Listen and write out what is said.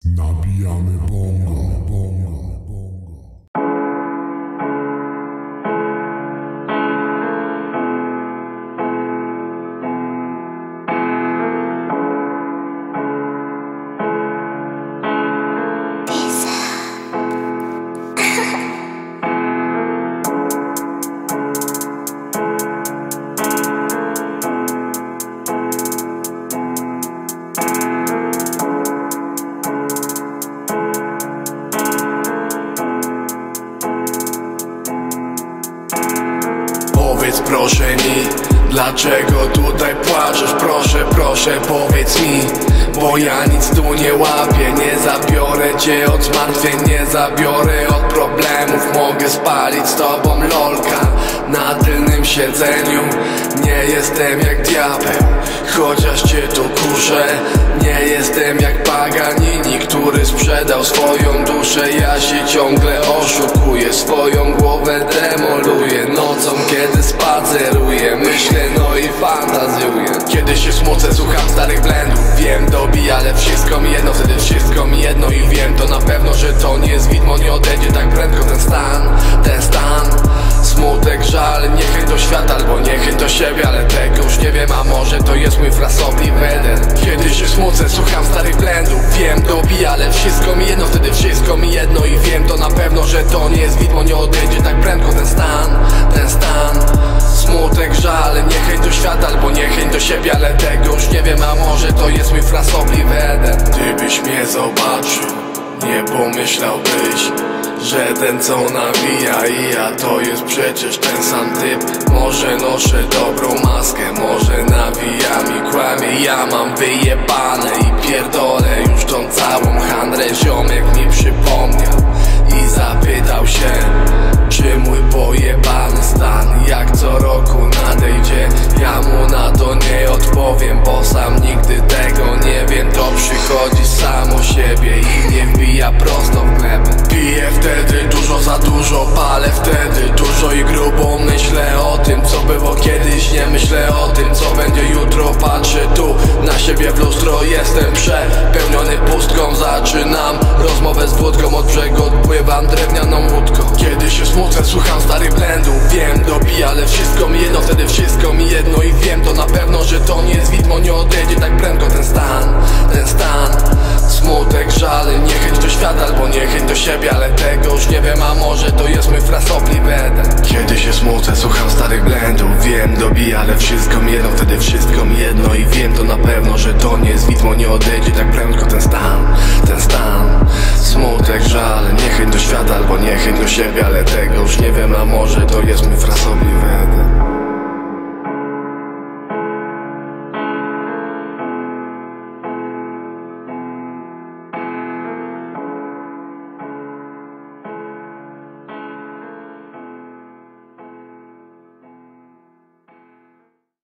Nabijamy bongo, bongo, bongo. Powiedz proszę mi, dlaczego tutaj płaczesz? Proszę, proszę powiedz mi, bo ja nic tu nie łapię. Nie zabiorę cię od zmartwień, nie zabiorę od problemów. Mogę spalić z tobą lolka na tylnym siedzeniu. Nie jestem jak diabeł, chociaż cię tu kuszę. Nie jestem jak Paganini, który sprzedał swoją duszę. Ja się ciągle oszukuję, swoją głowę demoluję. Nocą kiedy spaceruję, myślę no i fantazjuję. Kiedy się smucę, słucham starych blendów. Wiem, dobija, ale wszystko mi jedno. Wtedy wszystko mi jedno i wiem to na pewno, że to nie jest widmo. Nie odejdzie tak prędko ten stan. Smutek, żal, niechęć do świata albo niechęć do siebie, ale tego już nie wiem, a może to jest mój frasobliwy Eden. Kiedy się smucę, słucham starych blendów. Wiem, dobija, ale wszystko mi jedno. Wtedy wszystko mi jedno i wiem to na pewno, że to nie jest widmo. Nie odejdzie tak prędko ten stan. Smutek, żal, niechęć do świata albo niechęć do siebie, ale tego już nie wiem, a może to jest mój frasobliwy Eden. Gdybyś mnie zobaczył, nie pomyślałbyś, że ten co nawija i ja to jest przecież ten sam typ. Może noszę dobrą maskę, może nawija mi, kłamie. Ja mam wyjebane i pierdolę już tą całą handrę. Ziomek mi przypomniał i zapytał się, czy mój pojebany stan jak co roku nadejdzie. Ja mu na to nie odpowiem, bo sam nigdy tego nie wiem. To przychodzi samo siebie i nie wbija prosto w glebę. Piję wtedy dużo za dużo, palę wtedy dużo i grubo. Myślę o tym co było kiedyś, nie myślę o tym co będzie jutro. Patrzę tu na siebie w lustro, jestem przepełniony pustką. Zaczynam rozmowę z wódką, od brzegu odpływam drewnianą łódką. Kiedy się smucę, słucham starych blendów. Wiem, dobija, ale wszystko mi jedno. Wtedy wszystko mi jedno i wiem to na pewno, że to nie jest widmo. Nie odejdzie tak prędko ten stan. Smutek, żal, niechęć do świata albo niechęć do siebie, ale tego już nie wiem, a może to jest mój frasobliwy Eden. Kiedy się smucę, słucham starych blendów. Wiem, dobija, ale wszystko mi jedno. Wtedy wszystko mi jedno i wiem to na pewno, że to nie jest widmo. Nie odejdzie tak prędko ten stan. Smutek, żal, niechęć do świata albo niechęć do siebie, ale tego już nie wiem, a może to jest mój frasobliwy